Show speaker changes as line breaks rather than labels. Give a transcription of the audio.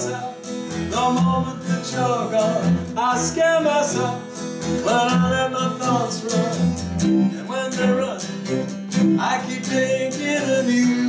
myself the moment that you're gone. I scare myself when I let my thoughts run, and when they run, I keep thinking of you.